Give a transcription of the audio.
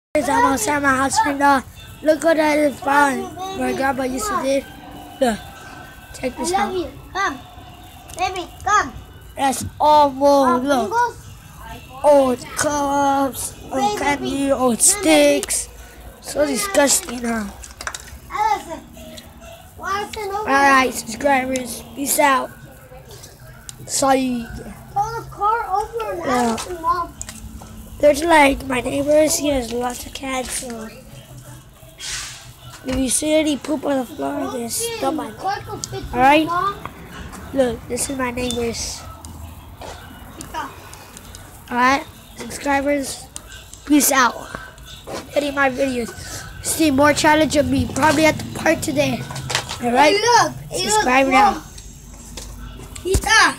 I'm outside my house right now. Look what I found. My grandpa used to do. Look, check this out. Come, baby, come. That's all more. Look, old cups, old candy, old sticks. So disgusting, huh? Alright, subscribers. Peace out. Sorry. Pull the car over and ask your mom. There's like my neighbors. He has lots of cats. So if you see any poop on the floor, just don't mind. Alright? Look, this is my neighbors. Alright? Subscribers, peace out. Hitting my videos. See more challenge of me. Probably at the park today. Alright? Hey, look. Subscribe now. Peace out.